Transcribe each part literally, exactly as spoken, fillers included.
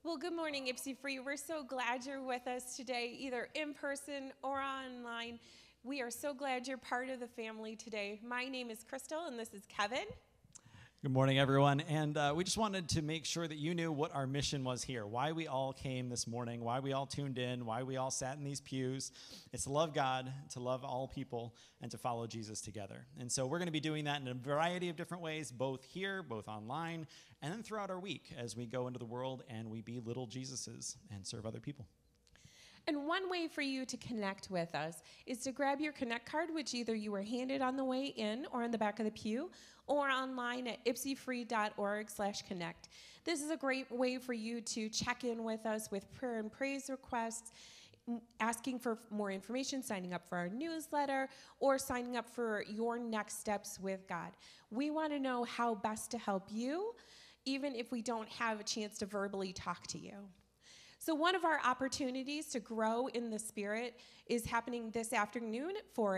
Well, good morning, YpsiFree. We're so glad you're with us today, either in person or online. We are so glad you're part of the family today. My name is Crystal, and this is Kevin. Good morning, everyone. And uh, we just wanted to make sure that you knew what our mission was here, why we all came this morning, why we all tuned in, why we all sat in these pews. It's to love God, to love all people, and to follow Jesus together. And so we're going to be doing that in a variety of different ways, both here, both online, and then throughout our week as we go into the world and we be little Jesuses and serve other people. And one way for you to connect with us is to grab your Connect card, which either you were handed on the way in or in the back of the pew, or online at YpsiFree.org slash connect. This is a great way for you to check in with us with prayer and praise requests, asking for more information, signing up for our newsletter, or signing up for your next steps with God. We want to know how best to help you, even if we don't have a chance to verbally talk to you. So one of our opportunities to grow in the Spirit is happening this afternoon at four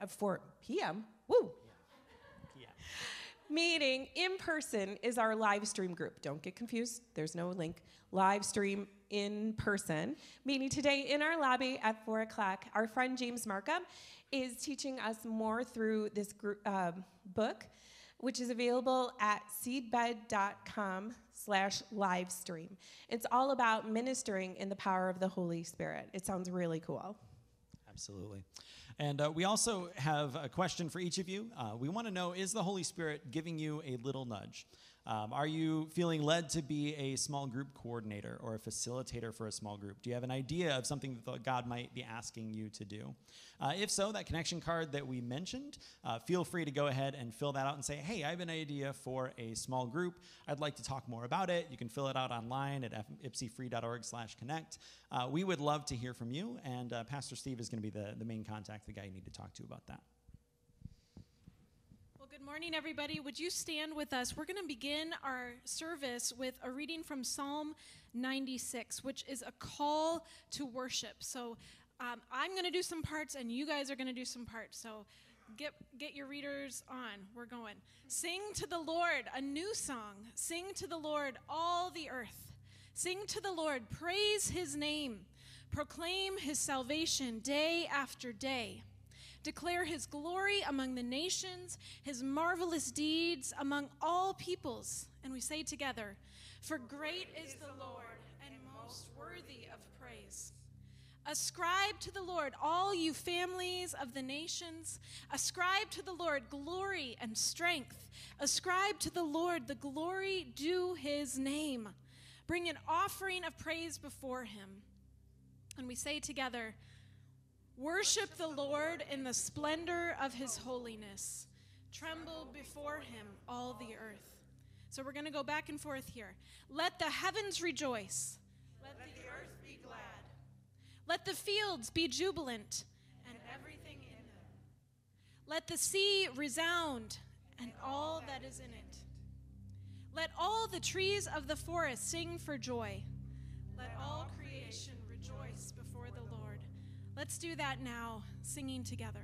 p m Woo! Yeah. Meeting in person is our live stream group. Don't get confused. There's no link. Live stream in person. Meeting today in our lobby at four o'clock. Our friend James Markham is teaching us more through this group, uh, book, which is available at seedbed.com slash live stream. It's all about ministering in the power of the Holy Spirit. It sounds really cool. Absolutely. And uh, we also have a question for each of you. Uh, we want to know, is the Holy Spirit giving you a little nudge? Um, are you feeling led to be a small group coordinator or a facilitator for a small group? Do you have an idea of something that God might be asking you to do? Uh, if so, that connection card that we mentioned, uh, feel free to go ahead and fill that out and say, hey, I have an idea for a small group. I'd like to talk more about it. You can fill it out online at YpsiFree.org slash connect. Uh, we would love to hear from you, and uh, Pastor Steve is going to be the, the main contact, the guy you need to talk to about that. Good morning, everybody. Would you stand with us? We're going to begin our service with a reading from Psalm ninety-six, which is a call to worship. So um, I'm going to do some parts, and you guys are going to do some parts. So get get your readers on. We're going. Sing to the Lord a new song. Sing to the Lord, all the earth. Sing to the Lord. Praise his name. Proclaim his salvation day after day. Declare his glory among the nations, his marvelous deeds among all peoples. And we say together, for great is the Lord and most worthy of praise. Ascribe to the Lord, all you families of the nations. Ascribe to the Lord glory and strength. Ascribe to the Lord the glory due his name. Bring an offering of praise before him. And we say together, worship the Lord in the splendor of his holiness. Tremble before him, all the earth. So we're going to go back and forth here. Let the heavens rejoice. Let the earth be glad. Let the fields be jubilant, and everything in them. Let the sea resound, and all that is in it. Let all the trees of the forest sing for joy. Let all creation rejoice before the Lord. Let's do that now, singing together.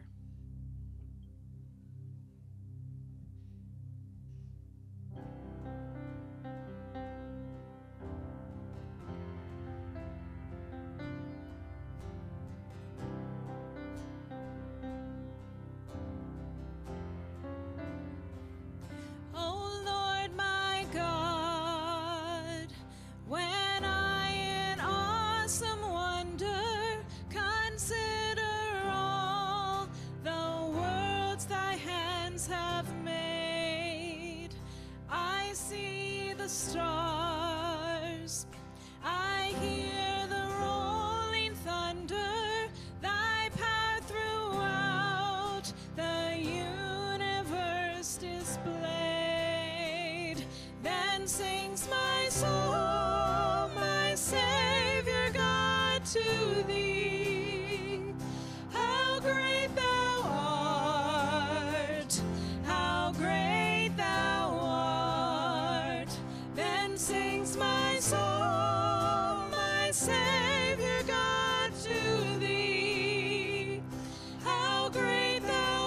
Oh Lord, my God, when I in awesome wonder consider all the worlds thy hands have made, I see the stars, I hear the rolling thunder, thy power throughout the universe displayed. Then sings my soul, my Savior God, to thee. How great thou art, how great thou art. Then sings my soul, my Savior God, to thee. How great thou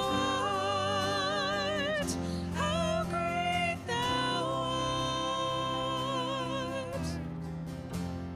art, how great thou art.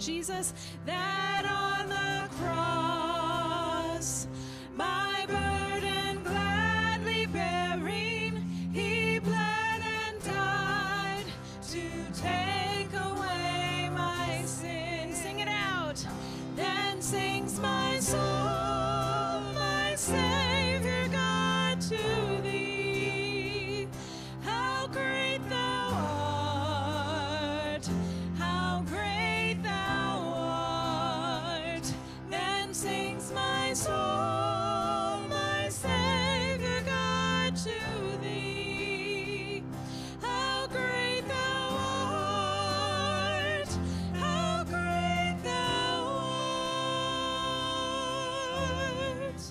Jesus, that on the cross, my burden gladly bearing, he bled and died to take away my sin. Sing it out. Then sings my soul, my Savior God, to thee. How great thou art, how great thou art. Then sings my soul, my Savior God, to thee. How great thou art, how great thou art.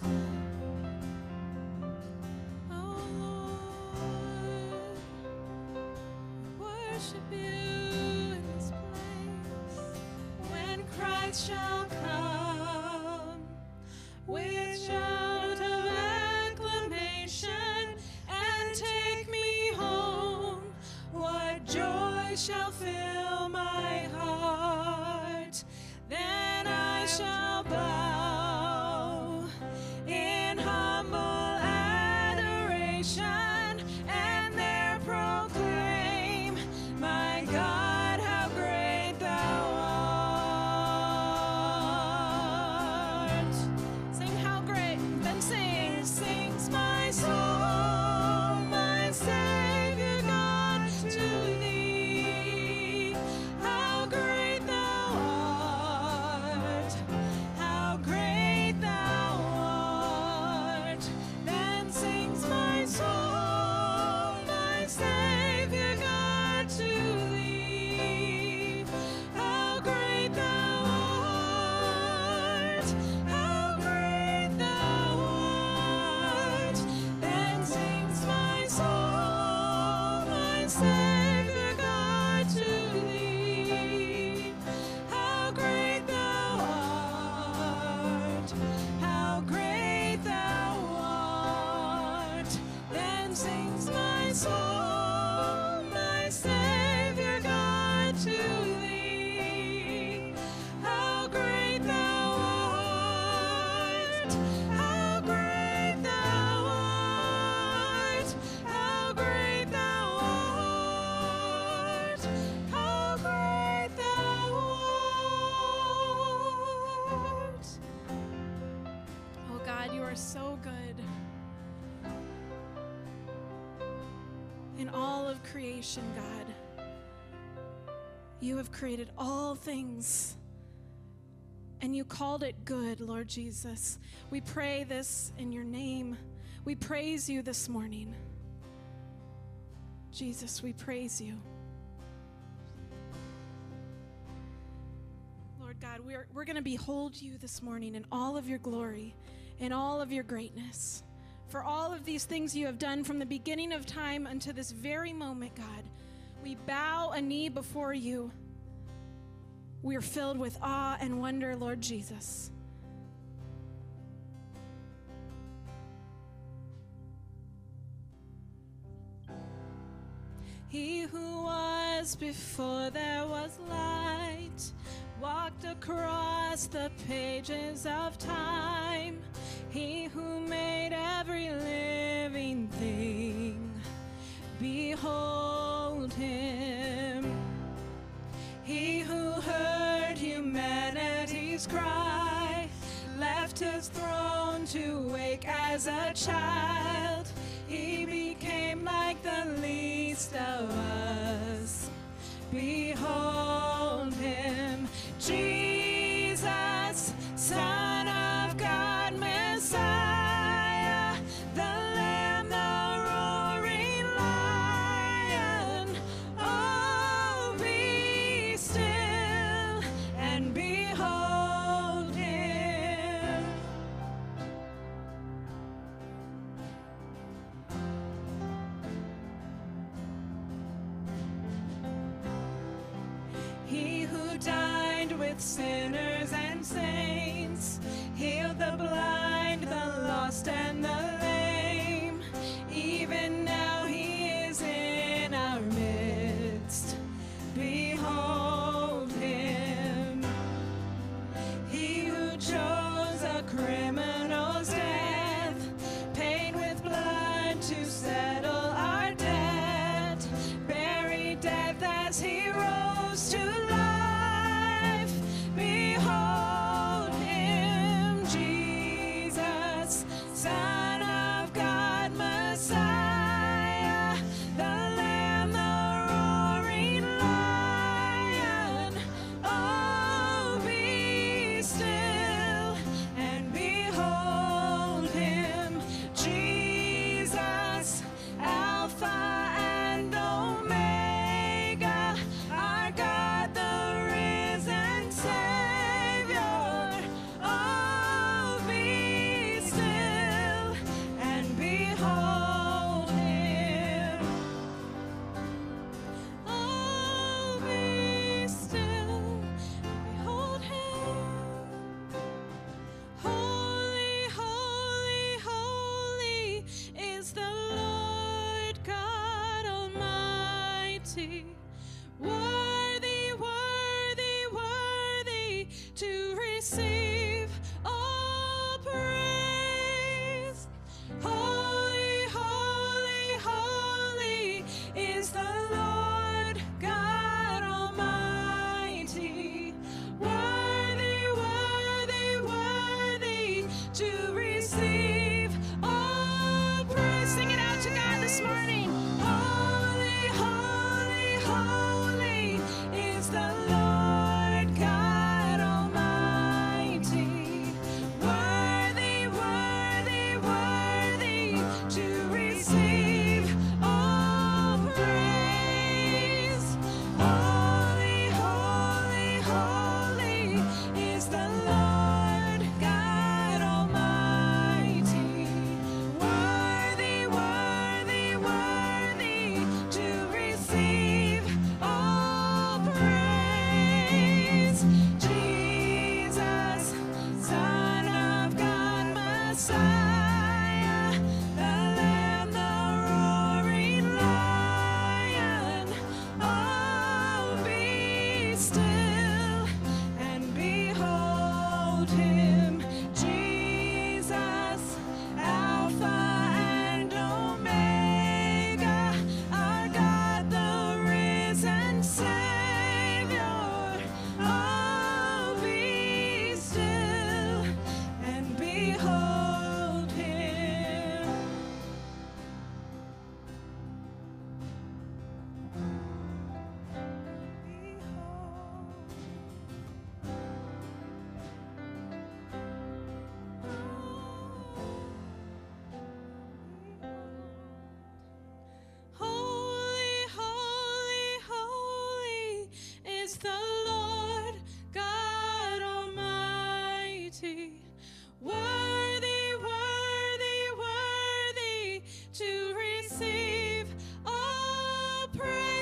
Oh Lord, worship you in this place. When Christ shall come with shout of acclamation and take me home, what joy shall fill my heart. Then I shall bow in humble adoration and there proclaim, my God, how great thou art. Sing how great, then sing, sings my soul, my Savior God, to thee. How great thou art, how great thou art. Then sings my soul, my Savior God, to thee. How great thou art, how great thou art. Then sings my soul, my Savior God, to thee. How great thou art, how great thou art. Then sings my soul, my Savior God, to thee. How great thou art, how great thou art, how great thou art, how great thou art. Oh God, you are so good. In all of creation, God, you have created all things, and you called it good, Lord Jesus. We pray this in your name. We praise you this morning. Jesus, we praise you. Lord God, we're, we're going to behold you this morning in all of your glory, in all of your greatness. For all of these things you have done from the beginning of time unto this very moment, God, we bow a knee before you. We are filled with awe and wonder, Lord Jesus. He who was before there was light walked across the pages of time. He who made every living thing, behold him. He who heard humanity's cry, left his throne to wake as a child. He became like the least of us. Behold him, Jesus, Son of God, Messiah, the Lamb, the roaring Lion. Oh, be still and behold him. He who dined with sinners and saints, healed the blind, the lost, and the lame. Even now he is in our midst. Behold him.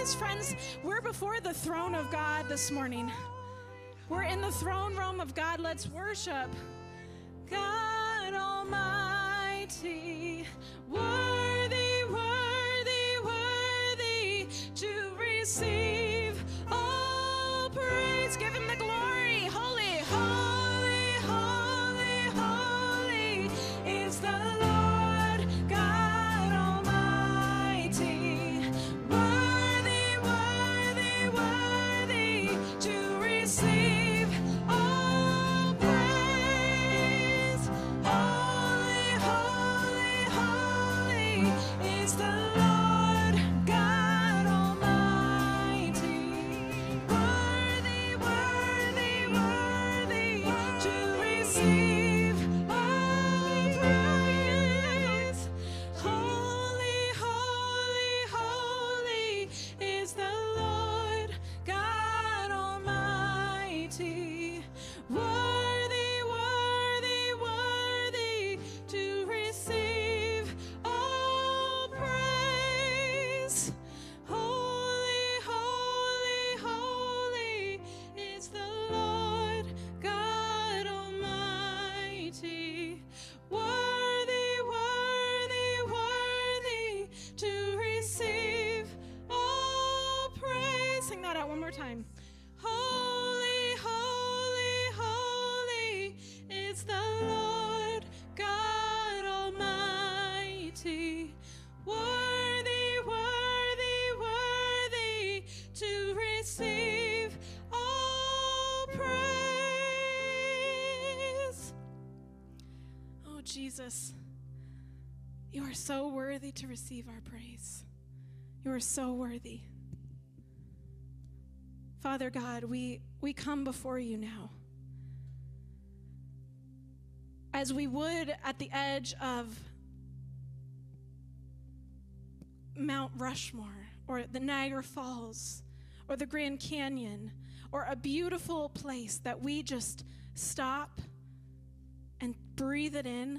praise. Friends, we're before the throne of God this morning. We're in the throne room of God. Let's worship. God Almighty, worthy, worthy, worthy to receive all praise. Give him the glory. Holy, holy, holy, holy is the Lord God Almighty. Worthy, worthy, worthy to receive all praise. Holy, holy, holy is the Lord God Almighty. Worthy, worthy, worthy to receive all praise. Holy, holy, holy is the Lord God Almighty. Worthy, worthy, worthy to receive all praise. Holy, holy, holy is the Lord God Almighty. Worthy, worthy, worthy to receive all praise. Sing that out one more time. Holy, holy, holy is the Lord God Almighty. Worthy, worthy, worthy to receive all praise. Oh, Jesus, you are so worthy to receive our praise. You are so worthy. Father God, we, we come before you now. As we would at the edge of Mount Rushmore, or the Niagara Falls, or the Grand Canyon, or a beautiful place that we just stop and breathe it in.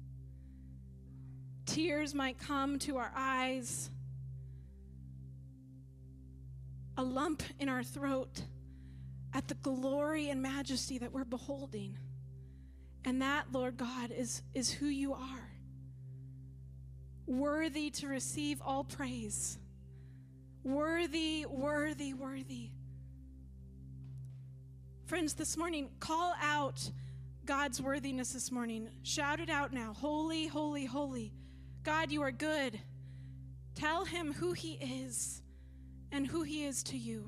Tears might come to our eyes, a lump in our throat at the glory and majesty that we're beholding. And that, Lord God, is, is who you are. Worthy to receive all praise. Worthy, worthy, worthy. Friends, this morning, call out God's worthiness this morning. Shout it out now. Holy, holy, holy. God, you are good. Tell him who he is and who he is to you.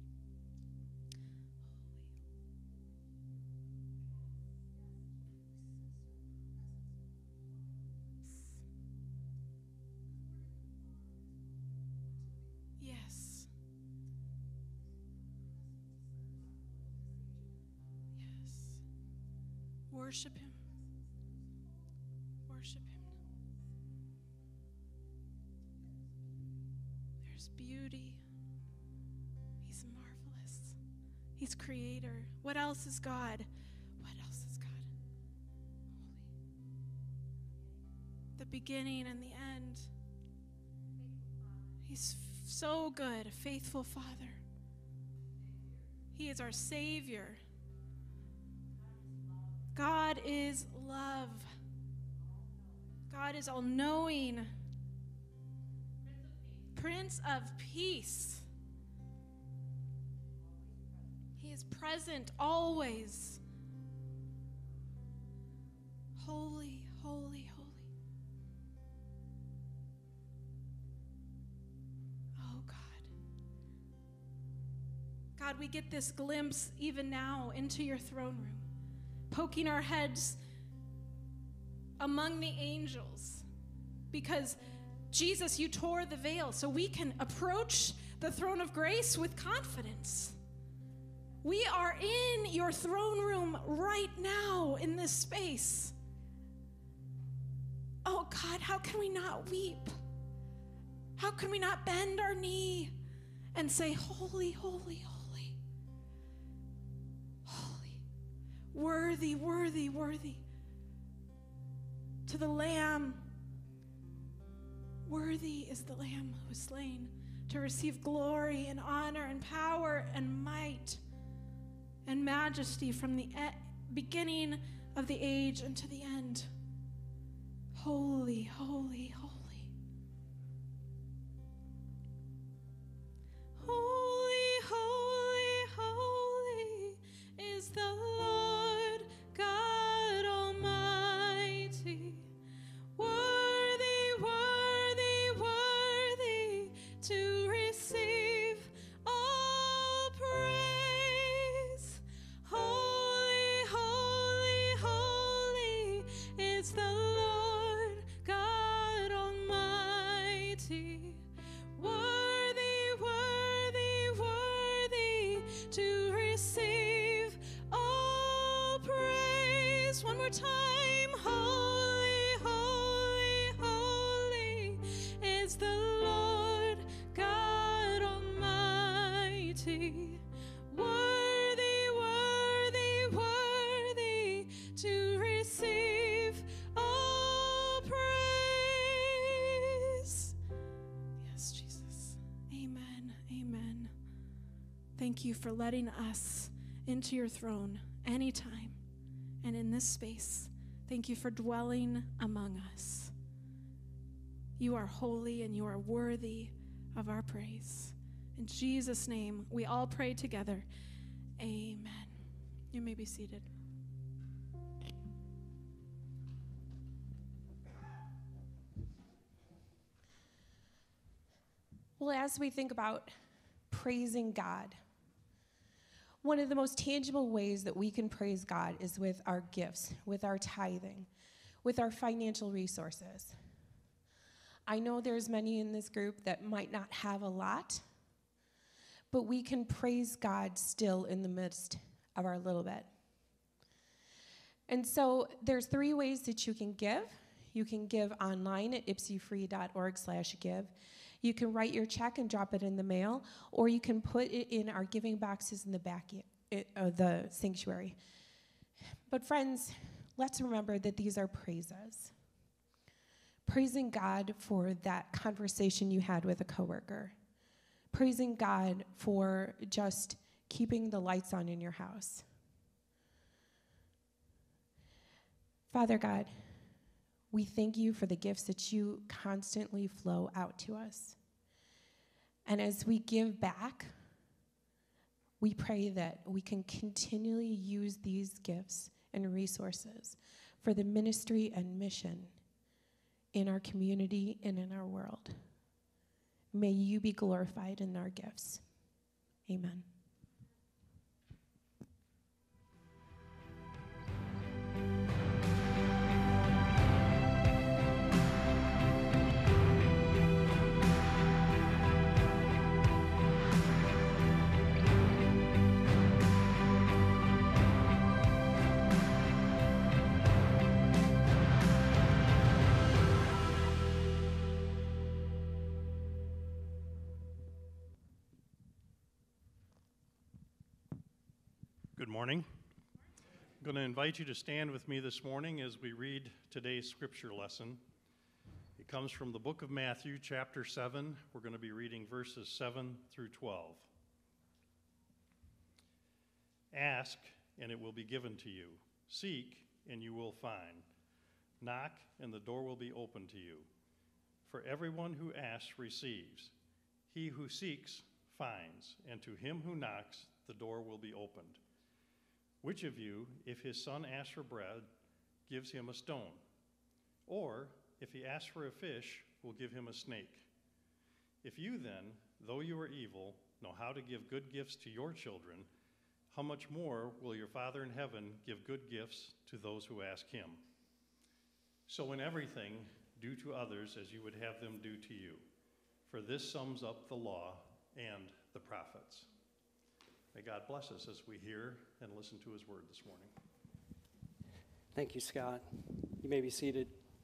Yes. Yes. Worship him. Worship him. There's beauty. He's marvelous. He's creator. What else is God? What else is God? Holy. The beginning and the end. He's f- so good, a faithful Father. He is our Savior. God is love. God is all-knowing. Prince of Peace. He is present always. Holy, holy, holy. Oh, God. God, we get this glimpse even now into your throne room, poking our heads among the angels, because Jesus, you tore the veil so we can approach the throne of grace with confidence. We are in your throne room right now in this space. Oh God, how can we not weep? How can we not bend our knee and say, holy, holy, holy, holy, worthy, worthy, worthy to the Lamb. Worthy is the Lamb who was slain to receive glory and honor and power and might and majesty from the e- beginning of the age unto the end. Holy, holy, holy. Holy, holy, holy is the Lord God Almighty. Worthy, worthy, worthy to receive all praise. Holy, holy, holy is the Lord God Almighty. Worthy, worthy, worthy to receive all praise. One more time. Holy, holy, holy is the Lord God Almighty. Worthy, worthy, worthy to receive all praise. Yes, Jesus. Amen. Amen. Thank you for letting us into your throne anytime and in this space. Thank you for dwelling among us. You are holy and you are worthy of our praise. In Jesus' name, we all pray together. Amen. You may be seated. Well, as we think about praising God, one of the most tangible ways that we can praise God is with our gifts, with our tithing, with our financial resources. I know there's many in this group that might not have a lot, but we can praise God still in the midst of our little bit. And so there's three ways that you can give. You can give online at YpsiFree.org slash give. You can write your check and drop it in the mail, or you can put it in our giving boxes in the back of the sanctuary. But friends, let's remember that these are praises. Praising God for that conversation you had with a coworker. Praising God for just keeping the lights on in your house. Father God, we thank you for the gifts that you constantly flow out to us. And as we give back, we pray that we can continually use these gifts and resources for the ministry and mission in our community and in our world. May you be glorified in our gifts. Amen. Good morning. I'm going to invite you to stand with me this morning as we read today's scripture lesson. It comes from the book of Matthew, chapter seven. We're going to be reading verses seven through twelve. Ask, and it will be given to you. Seek, and you will find. Knock, and the door will be open to you. For everyone who asks receives. He who seeks finds, and to him who knocks, the door will be opened. Which of you, if his son asks for bread, gives him a stone? Or, if he asks for a fish, will give him a snake? If you then, though you are evil, know how to give good gifts to your children, how much more will your Father in heaven give good gifts to those who ask him? So in everything, do to others as you would have them do to you. For this sums up the law and the prophets. May God bless us as we hear and listen to his word this morning. Thank you, Scott. You may be seated.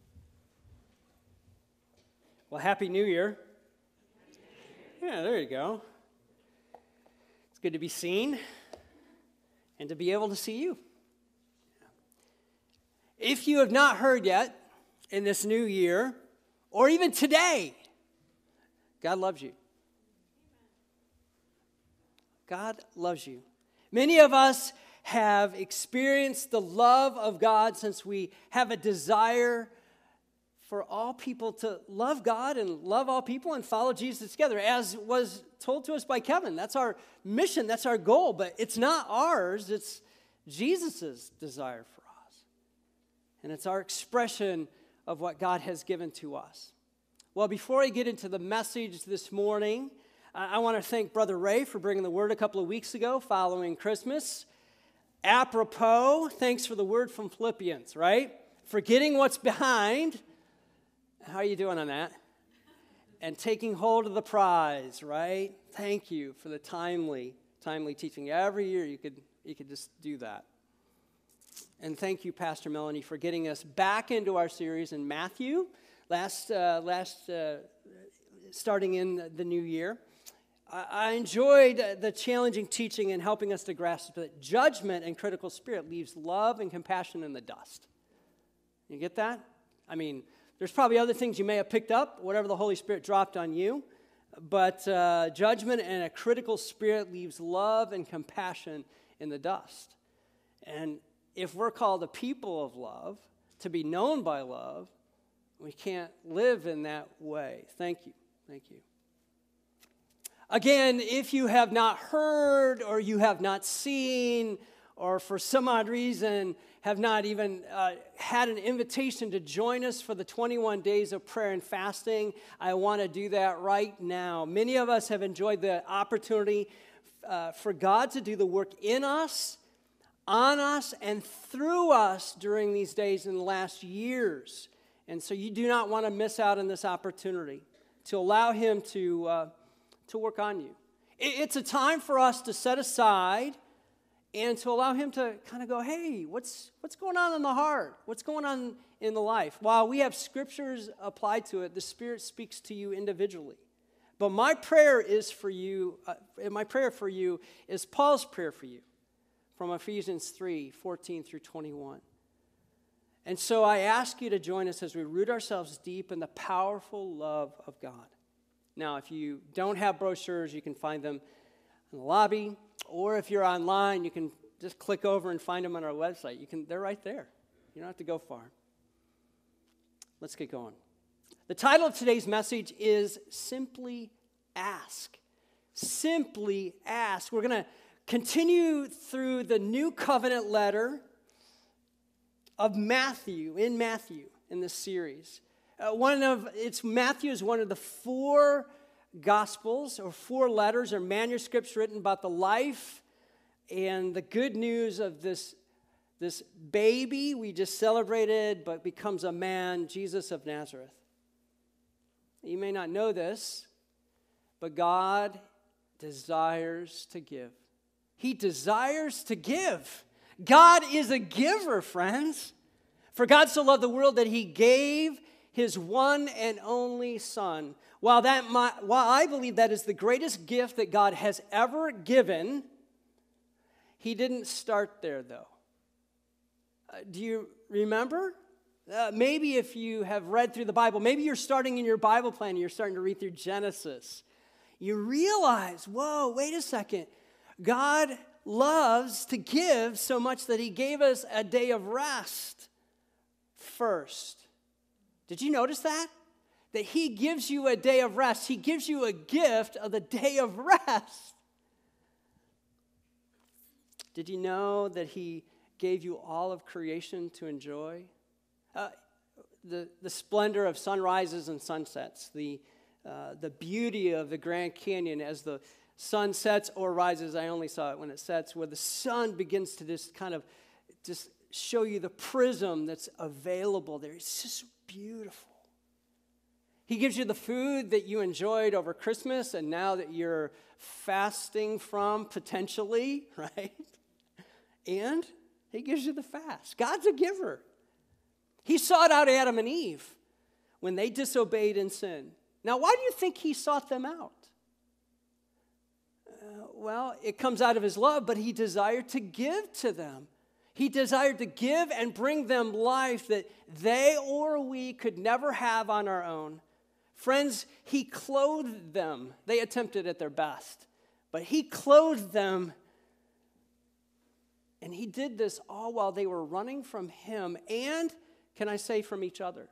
Well, Happy New Year. Yeah, there you go. It's good to be seen and to be able to see you. If you have not heard yet in this new year, or even today, God loves you. God loves you. Many of us have experienced the love of God since we have a desire for all people to love God and love all people and follow Jesus together, as was told to us by Kevin. That's our mission, that's our goal, but it's not ours, it's Jesus' desire for us. And it's our expression of what God has given to us. Well, before I get into the message this morning, I, I want to thank Brother Ray for bringing the word a couple of weeks ago following Christmas. Apropos, thanks for the word from Philippians, right? Forgetting what's behind. How are you doing on that? And taking hold of the prize, right? Thank you for the timely, timely teaching. Every year you could you could just do that. And thank you, Pastor Melanie, for getting us back into our series in Matthew, last uh, last uh, starting in the new year. I, I enjoyed the challenging teaching and helping us to grasp that judgment and critical spirit leaves love and compassion in the dust. You get that? I mean, there's probably other things you may have picked up, whatever the Holy Spirit dropped on you. But uh, judgment and a critical spirit leaves love and compassion in the dust. And if we're called a people of love, to be known by love, we can't live in that way. Thank you. Thank you. Again, if you have not heard or you have not seen or for some odd reason have not even uh, had an invitation to join us for the twenty-one days of prayer and fasting, I want to do that right now. Many of us have enjoyed the opportunity uh, for God to do the work in us, on us, and through us during these days in the last years. And so you do not want to miss out on this opportunity to allow Him to, uh, to work on you. It's a time for us to set aside and to allow Him to kind of go, hey, what's what's going on in the heart? What's going on in the life? While we have scriptures applied to it, the Spirit speaks to you individually. But my prayer is for you, uh, my prayer for you is Paul's prayer for you from Ephesians three, fourteen through twenty-one. And so I ask you to join us as we root ourselves deep in the powerful love of God. Now, if you don't have brochures, you can find them in the lobby. Or if you're online, you can just click over and find them on our website. You can, they're right there. You don't have to go far. Let's get going. The title of today's message is Simply Ask. Simply Ask. We're going to continue through the New Covenant letter of Matthew, in Matthew, in this series. Uh, one of, it's Matthew is one of the four Gospels, or four letters or manuscripts written about the life and the good news of this, this baby we just celebrated but becomes a man, Jesus of Nazareth. You may not know this, but God desires to give. He desires to give. God is a giver, friends. For God so loved the world that He gave His one and only Son. While that, might, while I believe that is the greatest gift that God has ever given, He didn't start there, though. Uh, do you remember? Uh, maybe if you have read through the Bible, maybe you're starting in your Bible plan, you're starting to read through Genesis. You realize, whoa, wait a second. God loves to give so much that He gave us a day of rest first. Did you notice that? That He gives you a day of rest. He gives you a gift of the day of rest. Did you know that He gave you all of creation to enjoy? Uh, the, the splendor of sunrises and sunsets, the, uh, the beauty of the Grand Canyon as the sun sets or rises. I only saw it when it sets, where the sun begins to just kind of just show you the prism that's available there. It's just beautiful. He gives you the food that you enjoyed over Christmas and now that you're fasting from, potentially, right? And He gives you the fast. God's a giver. He sought out Adam and Eve when they disobeyed in sin. Now, why do you think He sought them out? Uh, well, it comes out of His love, but He desired to give to them. He desired to give and bring them life that they or we could never have on our own. Friends, He clothed them. They attempted at their best, But he clothed them, and he did this all while they were running from him and, can I say, from each other.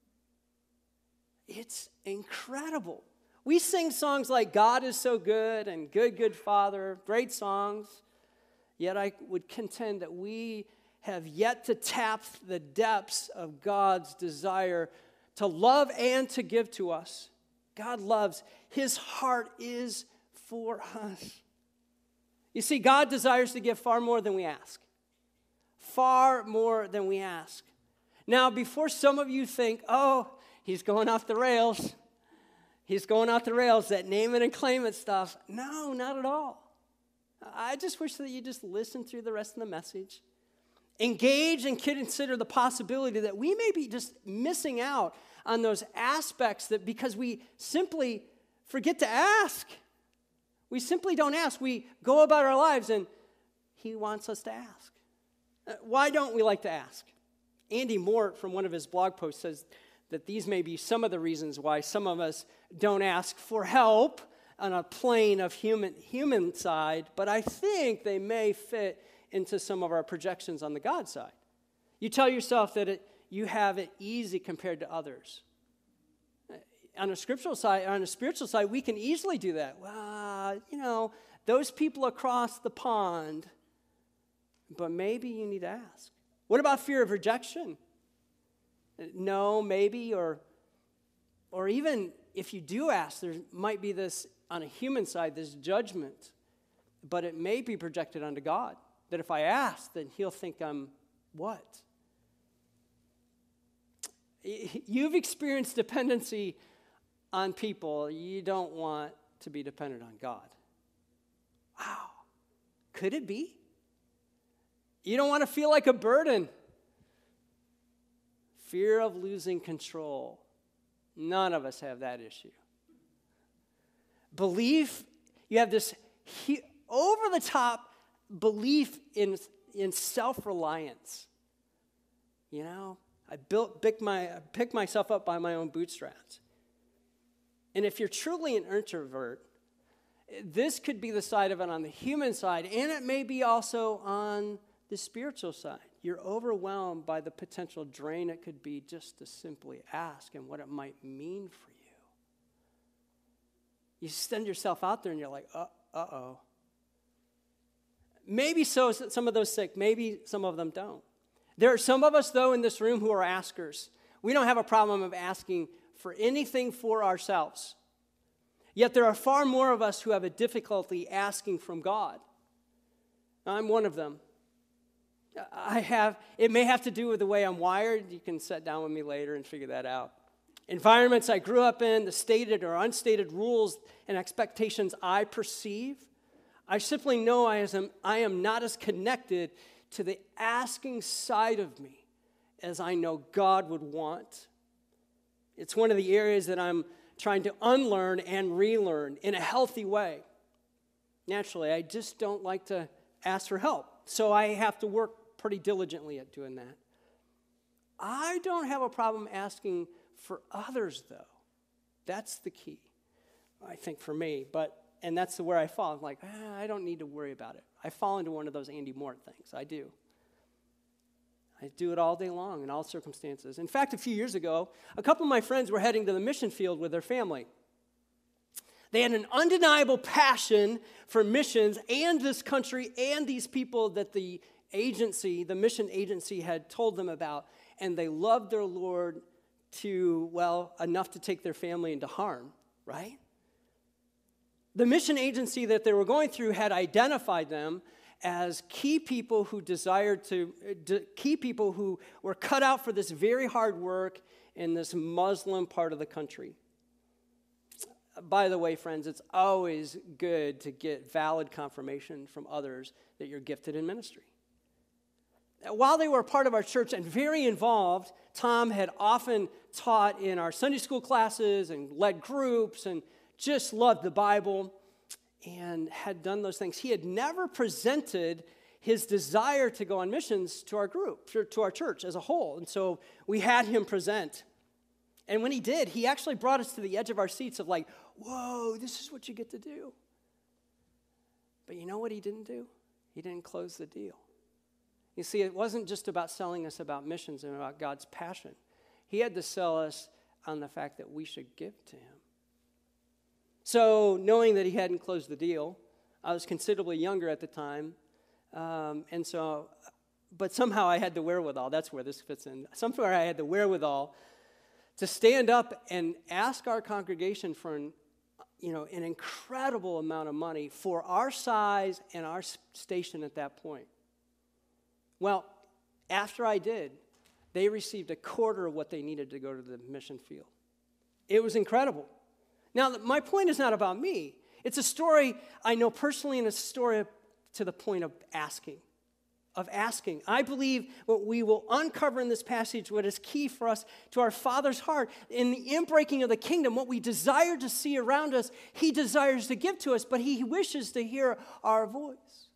It's incredible. We sing songs like God is so good and Good, Good Father, great songs. Yet I would contend that we have yet to tap the depths of God's desire to love and to give to us. God loves. His heart is for us. You see, God desires to give far more than we ask. Far more than we ask. Now, before some of you think, oh, he's going off the rails. He's going off the rails, that name it and claim it stuff. No, not at all. I just wish that you just listen through the rest of the message. Engage and consider the possibility that we may be just missing out on those aspects that because we simply forget to ask. We simply don't ask. We go about our lives and he wants us to ask. Why don't we like to ask? Andy Mort, from one of his blog posts, says that these may be some of the reasons why some of us don't ask for help on a plane of human, human side, but I think they may fit into some of our projections on the God side. You tell yourself that it, you have it easy compared to others. On a scriptural side, on a spiritual side, we can easily do that. Well, you know, those people across the pond, but maybe you need to ask. What about fear of rejection? No, maybe, or, or even if you do ask, there might be this, on a human side, this judgment, but it may be projected onto God, that if I ask, then he'll think I'm what? You've experienced dependency on people. You don't want to be dependent on God. Wow. Could it be? You don't want to feel like a burden. Fear of losing control. None of us have that issue. Belief, you have this he, over-the-top belief in, in self-reliance. You know, I built, pick my, I picked myself up by my own bootstraps. And if you're truly an introvert, this could be the side of it on the human side, and it may be also on the spiritual side. You're overwhelmed by the potential drain it could be just to simply ask and what it might mean for you. You send yourself out there and you're like, uh, uh-oh. Maybe so, some of those sick, maybe some of them don't. There are some of us, though, in this room who are askers. We don't have a problem of asking for anything for ourselves. Yet there are far more of us who have a difficulty asking from God. I'm one of them. I have, it may have to do with the way I'm wired. You can sit down with me later and figure that out. Environments I grew up in, the stated or unstated rules and expectations I perceive, I simply know I am, I am not as connected to the asking side of me as I know God would want. It's one of the areas that I'm trying to unlearn and relearn in a healthy way. Naturally, I just don't like to ask for help, so I have to work pretty diligently at doing that. I don't have a problem asking for others, though. That's the key, I think, for me. But and that's where I fall. I'm like, ah, I don't need to worry about it. I fall into one of those Andy Mort things. I do. I do it all day long in all circumstances. In fact, a few years ago, a couple of my friends were heading to the mission field with their family. They had an undeniable passion for missions and this country and these people that the agency, the mission agency, had told them about, and they loved their Lord to, well, enough to take their family into harm, right? The mission agency that they were going through had identified them as key people who desired to, key people who were cut out for this very hard work in this Muslim part of the country. By the way, friends, it's always good to get valid confirmation from others that you're gifted in ministry. While they were part of our church and very involved, Tom had often taught in our Sunday school classes and led groups and just loved the Bible and had done those things. He had never presented his desire to go on missions to our group, to our church as a whole. And so we had him present. And when he did, he actually brought us to the edge of our seats of like, whoa, this is what you get to do. But you know what he didn't do? He didn't close the deal. You see, it wasn't just about selling us about missions and about God's passion. He had to sell us on the fact that we should give to him. So, knowing that he hadn't closed the deal, I was considerably younger at the time, um, and so, but somehow I had the wherewithal. That's where this fits in. Somehow I had the wherewithal to stand up and ask our congregation for an, you know, an incredible amount of money for our size and our station at that point. Well, after I did, they received a quarter of what they needed to go to the mission field. It was incredible. Now, my point is not about me. It's a story I know personally, and it's a story to the point of asking. Of asking. I believe what we will uncover in this passage, what is key for us to our Father's heart, in the inbreaking of the kingdom, what we desire to see around us, he desires to give to us, but he wishes to hear our voice.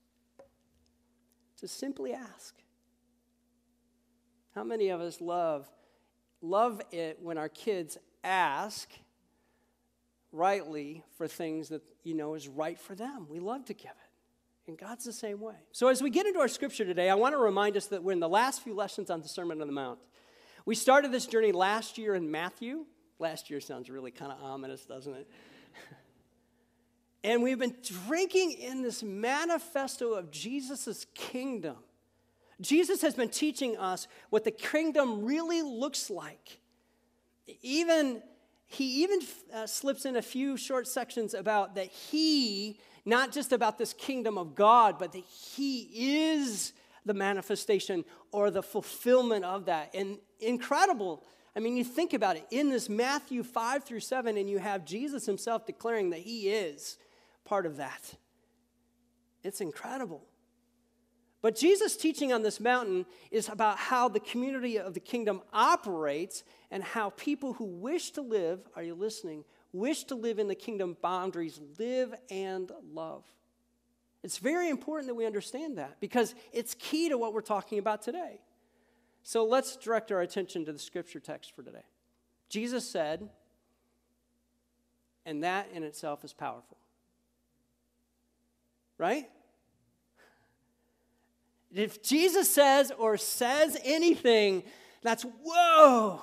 To simply ask. How many of us love, love it when our kids ask rightly for things that, you know, is right for them? We love to give it. And God's the same way. So as we get into our scripture today, I want to remind us that we're in the last few lessons on the Sermon on the Mount. We started this journey last year in Matthew. Last year sounds really kind of ominous, doesn't it? And we've been drinking in this manifesto of Jesus' kingdom. Jesus has been teaching us what the kingdom really looks like. Even, he even uh, slips in a few short sections about that he, not just about this kingdom of God, but that he is the manifestation or the fulfillment of that. And incredible. I mean, you think about it. In this Matthew five through seven, and you have Jesus himself declaring that he is part of that. It's incredible. But Jesus' teaching on this mountain is about how the community of the kingdom operates and how people who wish to live, are you listening, wish to live in the kingdom boundaries, live and love. It's very important that we understand that because it's key to what we're talking about today. So let's direct our attention to the scripture text for today. Jesus said, and that in itself is powerful. Right? If Jesus says or says anything, that's whoa.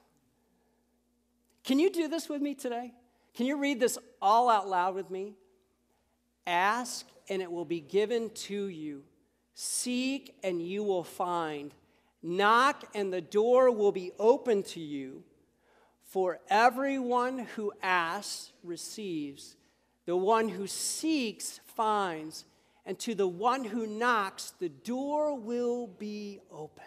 Can you do this with me today? Can you read this all out loud with me? Ask and it will be given to you. Seek and you will find. Knock and the door will be open to you. For everyone who asks receives. The one who seeks finds. And to the one who knocks, the door will be opened.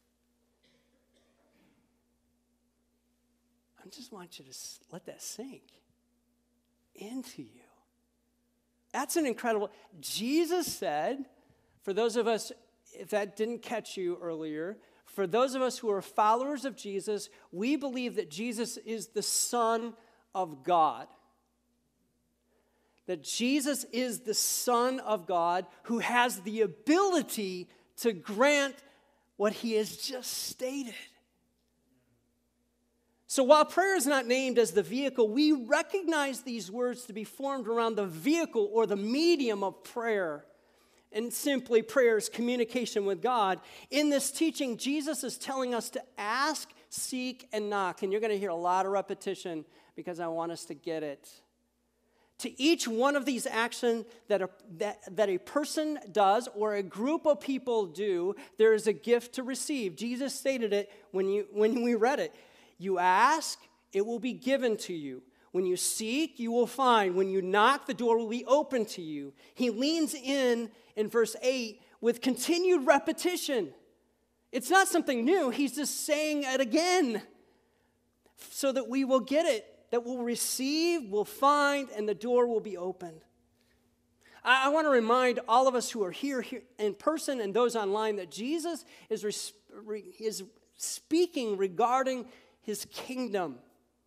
I just want you to let that sink into you. That's an incredible. Jesus said, for those of us, if that didn't catch you earlier, for those of us who are followers of Jesus, we believe that Jesus is the Son of God. That Jesus is the Son of God who has the ability to grant what he has just stated. So while prayer is not named as the vehicle, we recognize these words to be formed around the vehicle or the medium of prayer. And simply prayer is communication with God. In this teaching, Jesus is telling us to ask, seek, and knock. And you're going to hear a lot of repetition because I want us to get it. To each one of these actions that a, that, that a person does or a group of people do, there is a gift to receive. Jesus stated it when, you, when we read it. You ask, it will be given to you. When you seek, you will find. When you knock, the door will be open to you. He leans in in verse eight with continued repetition. It's not something new. He's just saying it again so that we will get it. That we'll receive, we'll find, and the door will be opened. I, I want to remind all of us who are here, here in person and those online that Jesus is, res, re, is speaking regarding his kingdom.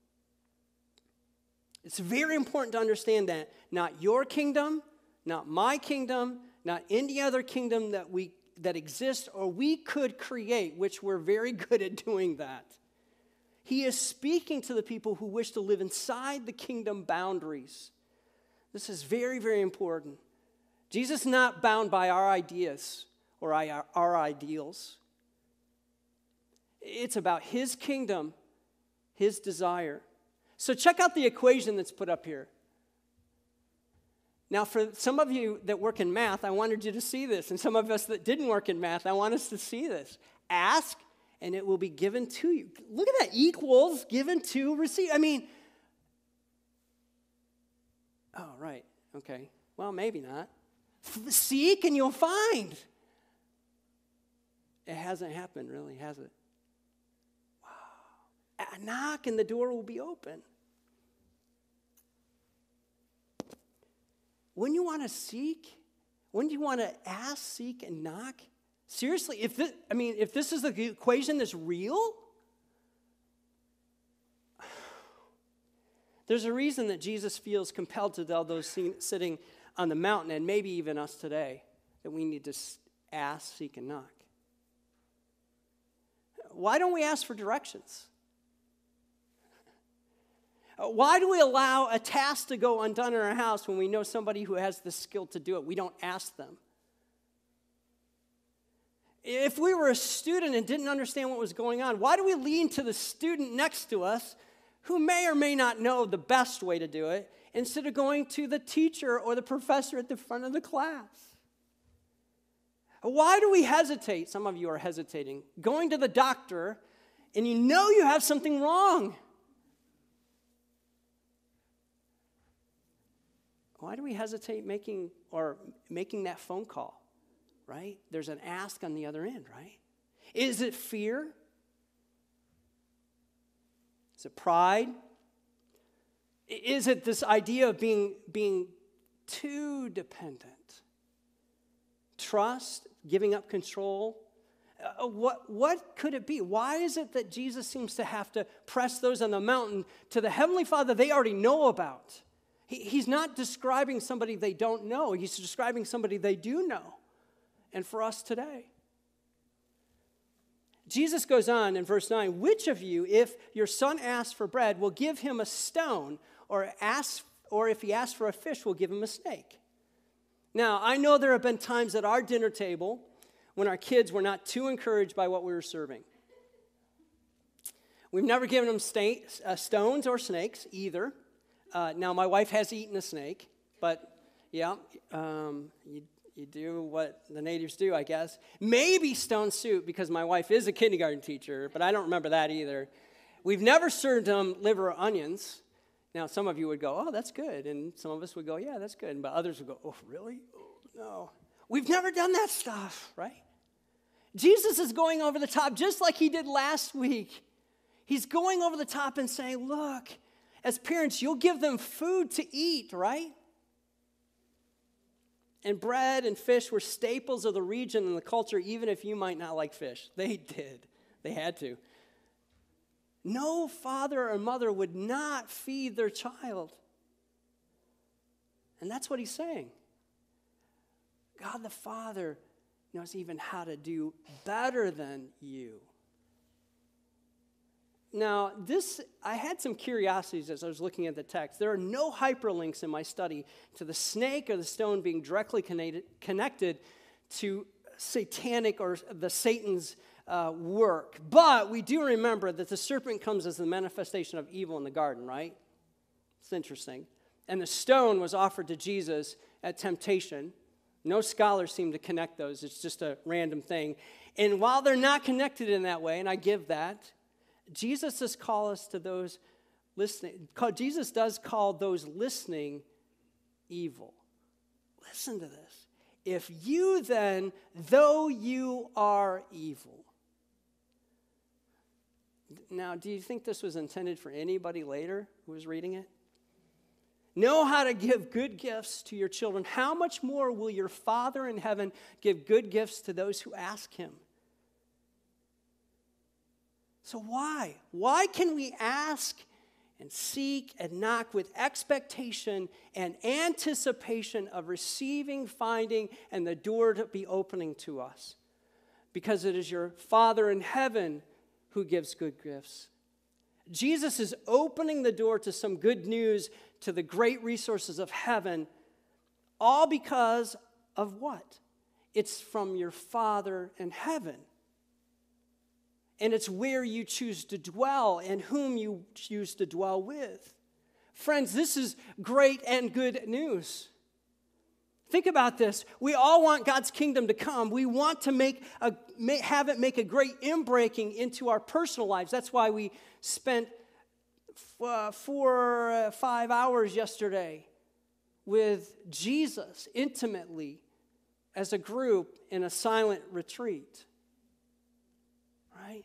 It's very important to understand that. Not your kingdom, not my kingdom, not any other kingdom that we that exists or we could create, which we're very good at doing that. He is speaking to the people who wish to live inside the kingdom boundaries. This is very, very important. Jesus is not bound by our ideas or our, our ideals. It's about his kingdom, his desire. So check out the equation that's put up here. Now, for some of you that work in math, I wanted you to see this. And some of us that didn't work in math, I want us to see this. Ask, and it will be given to you. Look at that, equals given to receive. I mean, oh, right, okay. Well, maybe not. Seek, and you'll find. It hasn't happened, really, has it? Wow. Knock, and the door will be open. When you want to seek, when you want to ask, seek, and knock, seriously, if this, I mean, if this is the equation that's real, there's a reason that Jesus feels compelled to tell those sitting on the mountain, and maybe even us today, that we need to ask, seek, and knock. Why don't we ask for directions? Why do we allow a task to go undone in our house when we know somebody who has the skill to do it? We don't ask them. If we were a student and didn't understand what was going on, why do we lean to the student next to us who may or may not know the best way to do it instead of going to the teacher or the professor at the front of the class? Why do we hesitate? Some of you are hesitating. Going to the doctor and you know you have something wrong. Why do we hesitate making or making that phone call, right? There's an ask on the other end, right? Is it fear? Is it pride? Is it this idea of being, being too dependent? Trust, giving up control? Uh, what, what could it be? Why is it that Jesus seems to have to press those on the mountain to the Heavenly Father they already know about? He, he's not describing somebody they don't know. He's describing somebody they do know. And for us today. Jesus goes on in verse nine, which of you, if your son asks for bread, will give him a stone, or ask, or if he asks for a fish, will give him a snake? Now, I know there have been times at our dinner table when our kids were not too encouraged by what we were serving. We've never given them sta- uh, stones or snakes either. Uh, now, my wife has eaten a snake, but yeah, um, you, you do what the natives do, I guess. Maybe stone soup, because my wife is a kindergarten teacher, but I don't remember that either. We've never served them liver or onions. Now, some of you would go, oh, that's good. And some of us would go, yeah, that's good. But others would go, oh, really? Oh, no. We've never done that stuff, right? Jesus is going over the top just like he did last week. He's going over the top and saying, look, as parents, you'll give them food to eat, right? And bread and fish were staples of the region and the culture, even if you might not like fish. They did. They had to. No father or mother would not feed their child. And that's what he's saying. God the Father knows even how to do better than you. Now, this, I had some curiosities as I was looking at the text. There are no hyperlinks in my study to the snake or the stone being directly connected, connected to satanic or the Satan's uh, work. But we do remember that the serpent comes as the manifestation of evil in the garden, right? It's interesting. And the stone was offered to Jesus at temptation. No scholars seem to connect those. It's just a random thing. And while they're not connected in that way, and I give that, Jesus does call us to those listening. Jesus does call those listening evil. Listen to this. If you then, though you are evil. Now, do you think this was intended for anybody later who was reading it? Know how to give good gifts to your children. How much more will your Father in heaven give good gifts to those who ask him? So why? Why can we ask and seek and knock with expectation and anticipation of receiving, finding, and the door to be opening to us? Because it is your Father in heaven who gives good gifts. Jesus is opening the door to some good news, to the great resources of heaven, all because of what? It's from your Father in heaven. And it's where you choose to dwell and whom you choose to dwell with. Friends, this is great and good news. Think about this. We all want God's kingdom to come. We want to make a, have it make a great inbreaking into our personal lives. That's why we spent uh, four, uh, five hours yesterday with Jesus intimately as a group in a silent retreat. Right?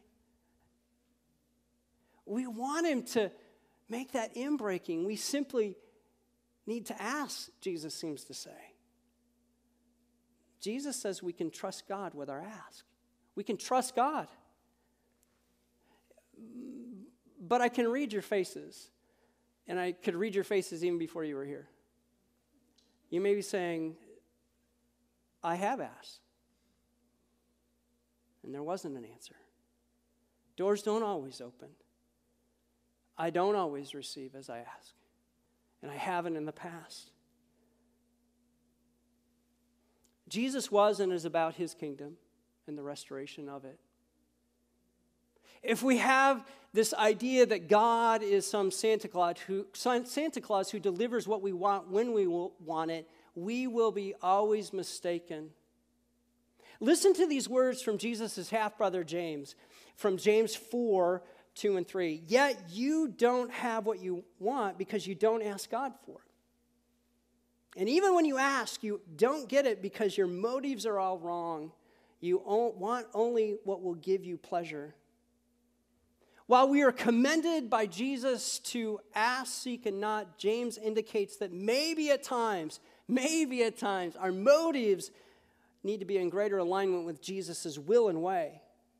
We want him to make that inbreaking. We simply need to ask, Jesus seems to say. Jesus says we can trust God with our ask. We can trust God. But I can read your faces, and I could read your faces even before you were here. You may be saying, I have asked, and there wasn't an answer. Doors don't always open. I don't always receive as I ask, and I haven't in the past. Jesus was and is about his kingdom and the restoration of it. If we have this idea that God is some Santa Claus who, Santa Claus who delivers what we want when we want it, we will be always mistaken. Listen to these words from Jesus' half-brother James, from James four, two and three. Yet you don't have what you want because you don't ask God for it. And even when you ask, you don't get it because your motives are all wrong. You want only what will give you pleasure. While we are commended by Jesus to ask, seek, and not, James indicates that maybe at times, maybe at times, our motives need to be in greater alignment with Jesus' will and way.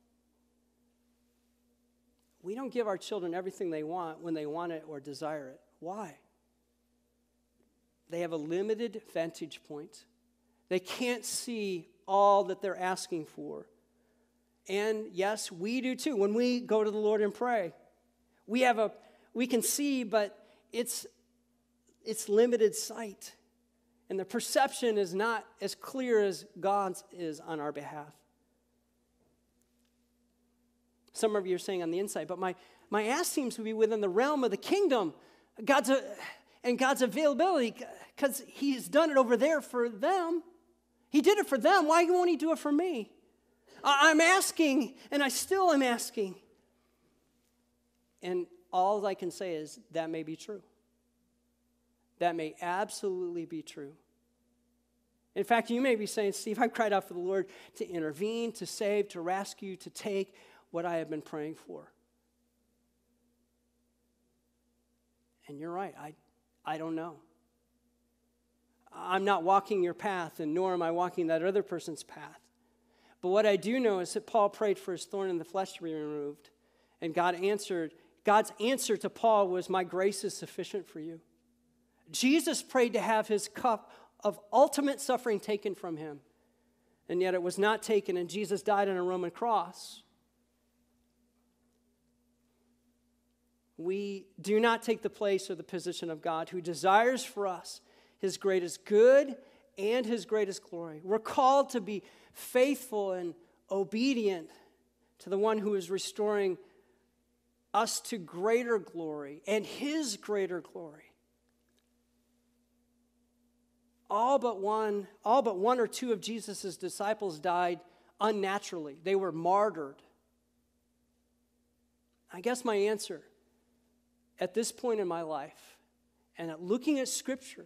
We don't give our children everything they want when they want it or desire it. Why? They have a limited vantage point. They can't see all that they're asking for. And yes, we do too. When we go to the Lord and pray, we have a we can see, but it's it's limited sight. And the perception is not as clear as God's is on our behalf. Some of you are saying on the inside, but my, my ask seems to be within the realm of the kingdom. God's a, and God's availability, because he's done it over there for them. He did it for them. Why won't he do it for me? I'm asking, and I still am asking. And all I can say is that may be true. That may absolutely be true. In fact, you may be saying, Steve, I cried out for the Lord to intervene, to save, to rescue, to take what I have been praying for. And you're right, I, I don't know. I'm not walking your path, and nor am I walking that other person's path. But what I do know is that Paul prayed for his thorn in the flesh to be removed, and God answered. God's answer to Paul was, my grace is sufficient for you. Jesus prayed to have his cup of ultimate suffering taken from him, and yet it was not taken, and Jesus died on a Roman cross. We do not take the place or the position of God, who desires for us his greatest good and his greatest glory. We're called to be faithful and obedient to the one who is restoring us to greater glory and his greater glory. All but one, all but one or two of Jesus' disciples died unnaturally. They were martyred. I guess my answer at this point in my life, and at looking at Scripture,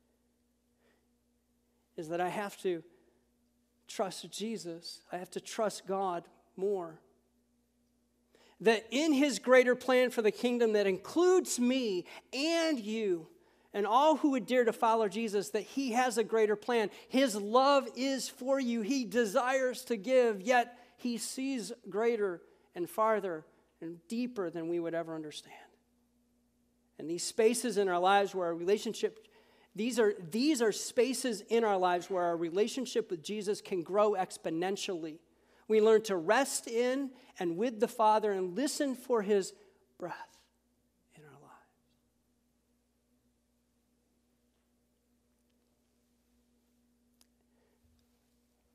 is that I have to trust Jesus. I have to trust God more. That in his greater plan for the kingdom that includes me and you and all who would dare to follow Jesus, that he has a greater plan. His love is for you. He desires to give, yet he sees greater and farther and deeper than we would ever understand. And these spaces in our lives where our relationship, these are, these are spaces in our lives where our relationship with Jesus can grow exponentially. We learn to rest in and with the Father and listen for his breath in our lives.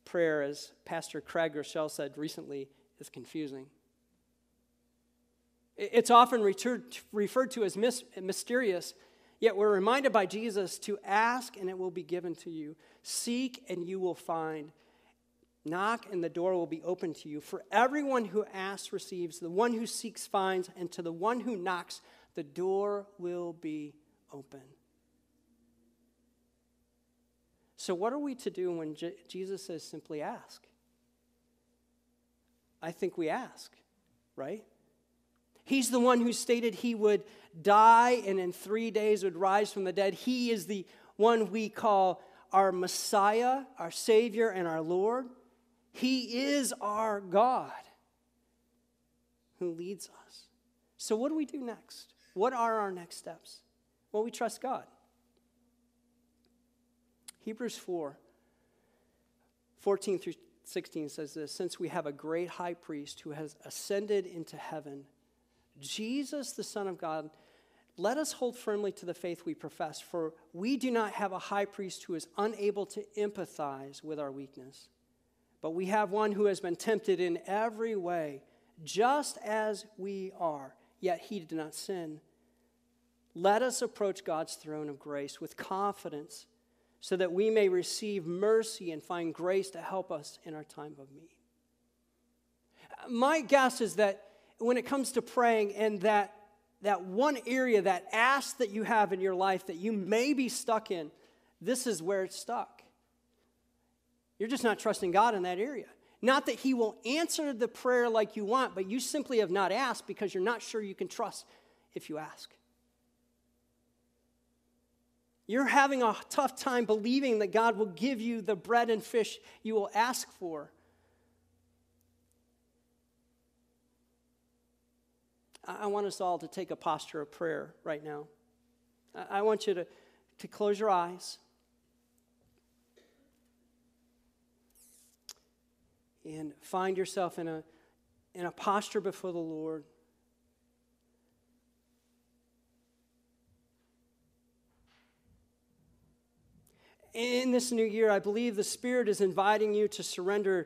prayer, as Pastor Craig Rochelle said recently, is confusing. It's often referred to as mysterious, yet we're reminded by Jesus to ask and it will be given to you. Seek and you will find. Knock and the door will be open to you. For everyone who asks receives, the one who seeks finds, and to the one who knocks, the door will be open. So what are we to do when Je- Jesus says simply ask? I think we ask, right? He's the one who stated he would die and in three days would rise from the dead. He is the one we call our Messiah, our Savior, and our Lord. He is our God who leads us. So what do we do next? What are our next steps? Well, we trust God. Hebrews four, fourteen through sixteen says this, since we have a great high priest who has ascended into heaven, Jesus, the Son of God, let us hold firmly to the faith we profess, for we do not have a high priest who is unable to empathize with our weakness, but we have one who has been tempted in every way, just as we are, yet he did not sin. Let us approach God's throne of grace with confidence, so that we may receive mercy and find grace to help us in our time of need. My guess is that when it comes to praying and that, that one area, that ask that you have in your life that you may be stuck in, this is where it's stuck. You're just not trusting God in that area. Not that he will answer the prayer like you want, but you simply have not asked because you're not sure you can trust if you ask. You're having a tough time believing that God will give you the bread and fish you will ask for. I want us all to take a posture of prayer right now. I want you to, to close your eyes and find yourself in a, in a posture before the Lord. In this new year, I believe the Spirit is inviting you to surrender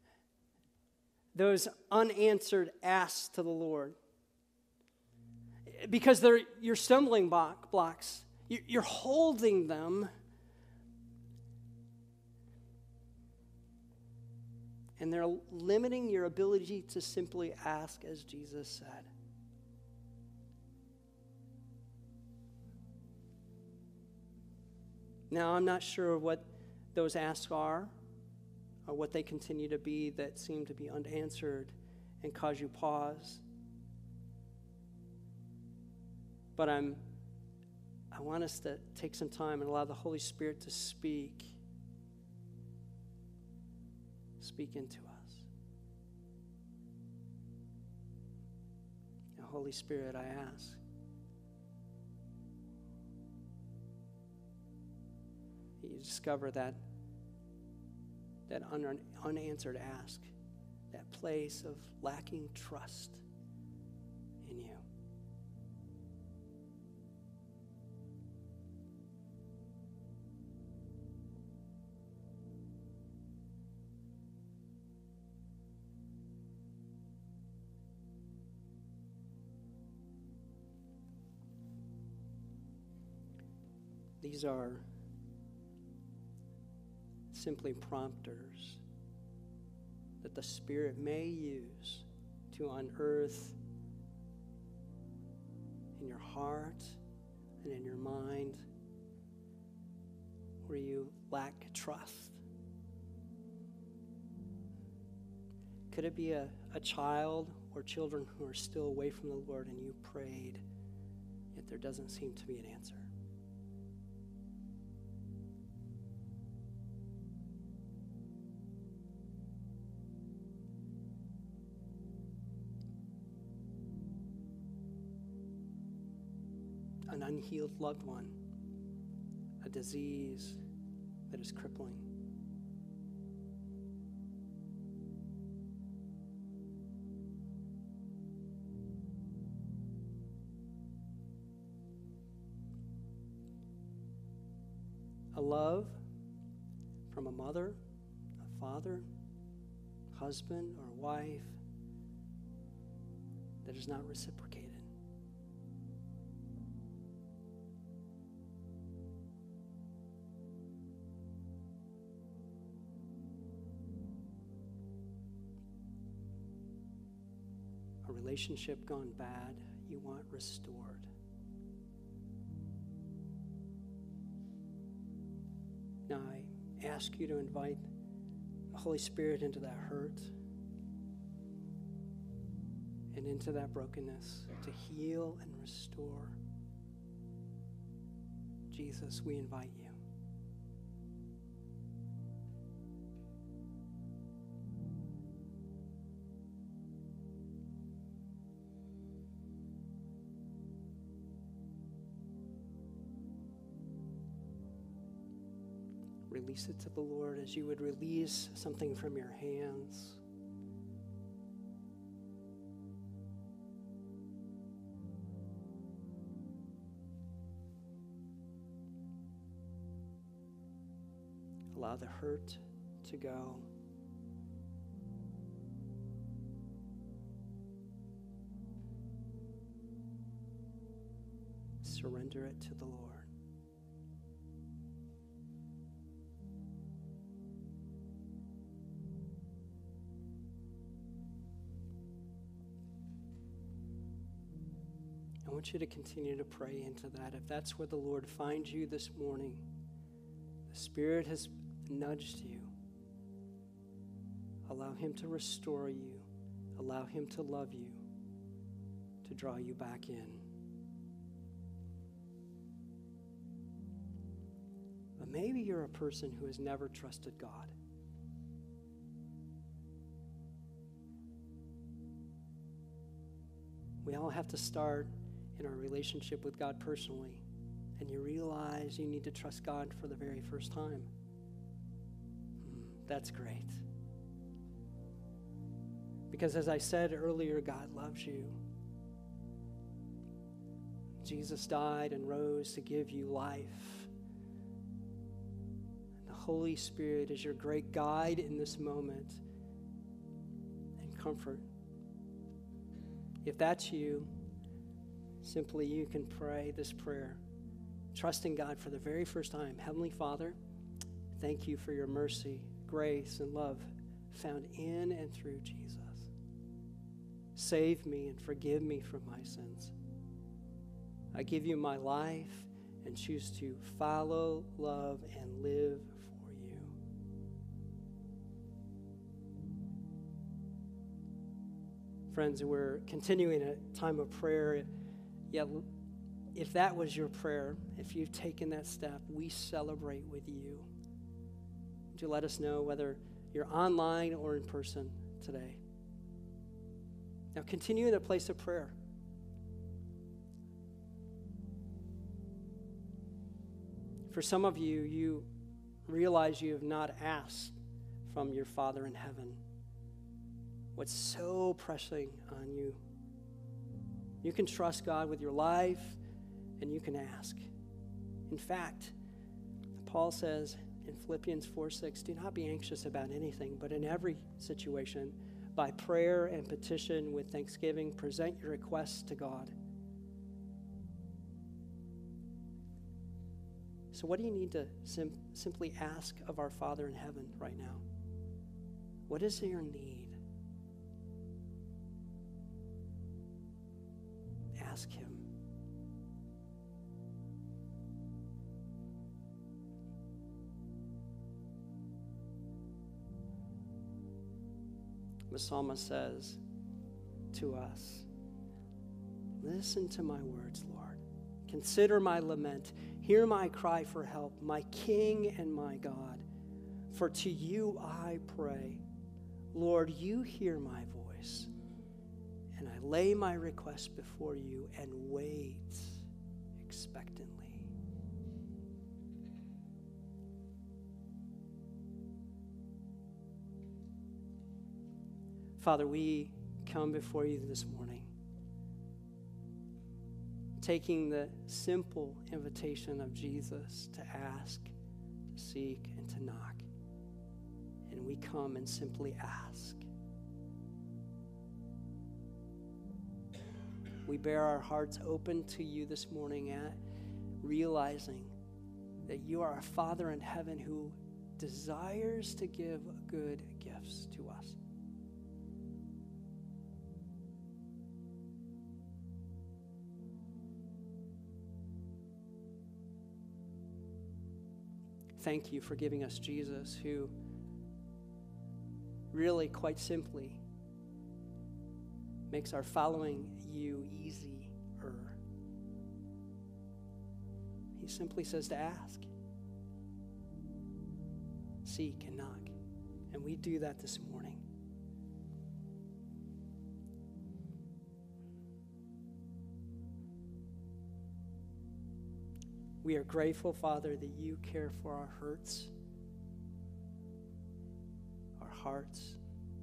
those unanswered asks to the Lord. Because they're your stumbling block, blocks. You're holding them. And they're limiting your ability to simply ask as Jesus said. Now, I'm not sure what those asks are or what they continue to be that seem to be unanswered and cause you pause. But I'm, I want us to take some time and allow the Holy Spirit to speak. Speak into us. Now, Holy Spirit, I ask, you discover that, that un- unanswered ask, that place of lacking trust in you. These are simply prompters that the Spirit may use to unearth in your heart and in your mind where you lack trust. Could it be a, a child or children who are still away from the Lord and you prayed, yet there doesn't seem to be an answer? An unhealed loved one, a disease that is crippling. A love from a mother, a father, husband, or wife that is not reciprocated. A relationship gone bad, you want restored. Now I ask you to invite the Holy Spirit into that hurt and into that brokenness to heal and restore. Jesus, we invite you. Release it to the Lord as you would release something from your hands. Allow the hurt to go. Surrender it to the Lord. I want you to continue to pray into that. If that's where the Lord finds you this morning, the Spirit has nudged you. Allow Him to restore you. Allow Him to love you, to draw you back in. But maybe you're a person who has never trusted God. We all have to start in our relationship with God personally, and you realize you need to trust God for the very first time. Mm, that's great. Because as I said earlier, God loves you. Jesus died and rose to give you life. And the Holy Spirit is your great guide in this moment and comfort. If that's you, simply you can pray this prayer, trusting God for the very first time. Heavenly Father, thank you for your mercy, grace, and love found in and through Jesus. Save me and forgive me from my sins. I give you my life and choose to follow, love, and live for you. Friends, we're continuing a time of prayer. Yet, if that was your prayer, if you've taken that step, we celebrate with you. Would you let us know whether you're online or in person today? Now, continue in a place of prayer. For some of you, you realize you have not asked from your Father in heaven what's so pressing on you. You can trust God with your life, and you can ask. In fact, Paul says in Philippians four six, do not be anxious about anything, but in every situation, by prayer and petition with thanksgiving, present your requests to God. So what do you need to sim- simply ask of our Father in heaven right now? What is your need? Ask Him. The psalmist says to us, listen to my words, Lord. Consider my lament. Hear my cry for help, my King and my God. For to you I pray. Lord, you hear my voice. And I lay my request before you and wait expectantly. Father, we come before you this morning, taking the simple invitation of Jesus to ask, to seek, and to knock. and we come and simply ask. We bear our hearts open to you this morning, at realizing that you are a Father in heaven who desires to give good gifts to us. Thank you for giving us Jesus, who really, quite simply, makes our following you easier. He simply says to ask, seek, and knock. And we do that this morning. We are grateful, Father, that you care for our hurts, our hearts.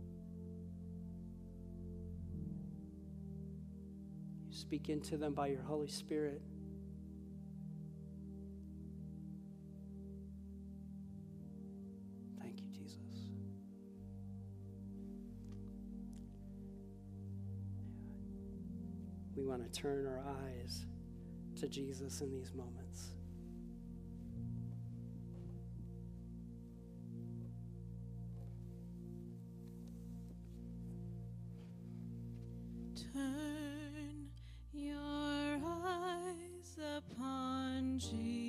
You speak into them by your Holy Spirit. Thank you, Jesus. We want to turn our eyes to Jesus in these moments. Turn your eyes upon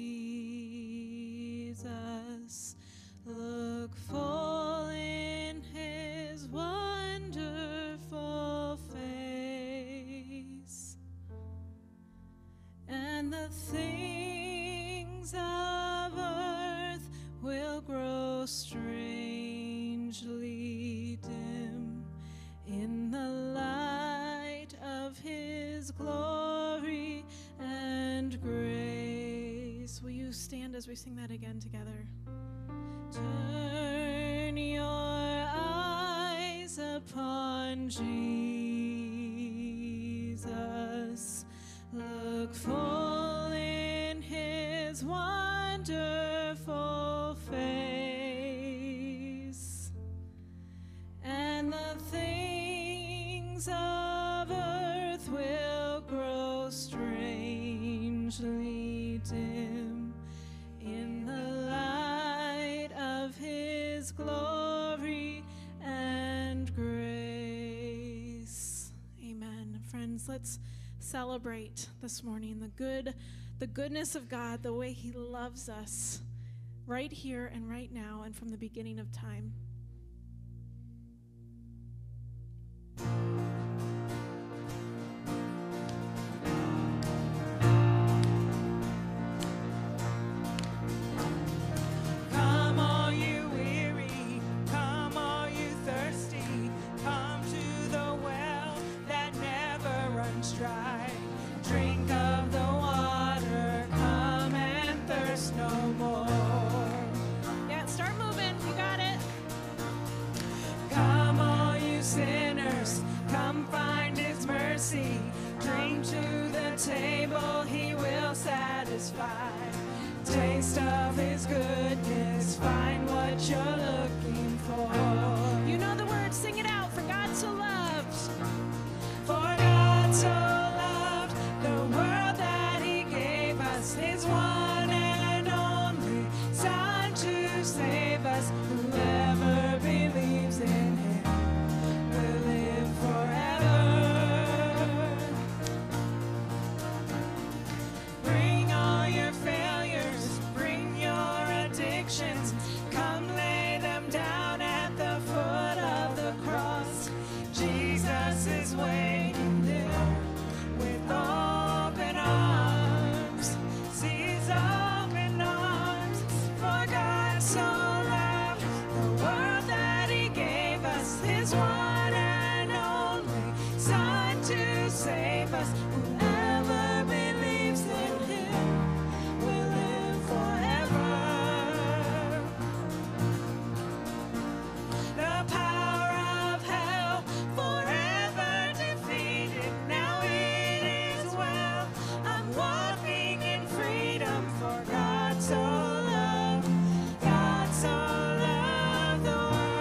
Jesus. Look full in his wonderful face, and the things of earth will grow strangely dim in the light of his glory and grace. Will you stand as we sing that again together? Turn your eyes upon Jesus. Look full in his wonderful face, and the things of earth will grow strangely dim in the light of his glory and grace. Amen. Friends, let's celebrate this morning the good, the goodness of God, the way he loves us right here and right now and from the beginning of time. Come all you weary, come all you thirsty, come to the well that never runs dry. Drink of the water, come and thirst no more. Yeah, start moving. You got it. Come all you sinners, come find his mercy. Drink to the table, he will satisfy. Taste of his goodness, find what you're looking for. You know the words, sing it out. For God so loved. For God so loved the world that he gave us his one and only Son to save us. Whoever believes in him will live forever. Bring all your failures, bring your addictions, come lay them down at the foot of the cross. Jesus is waiting there with open arms. See his open arms. For God so loved the world that he gave us his one and only Son to save us. Whoever believes in him will live forever. The power of hell forever defeated. Now it is well. I'm walking in freedom. For God so loved, God so loved the world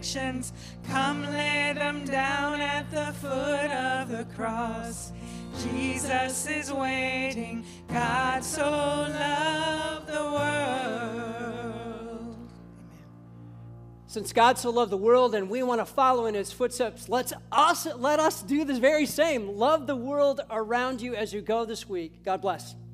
addictions. Come lay them down at the foot of the cross. Jesus is waiting. God so loved the world. Since God so loved the world and we want to follow in his footsteps, let's us, let us do the very same. Love the world around you as you go this week. God bless.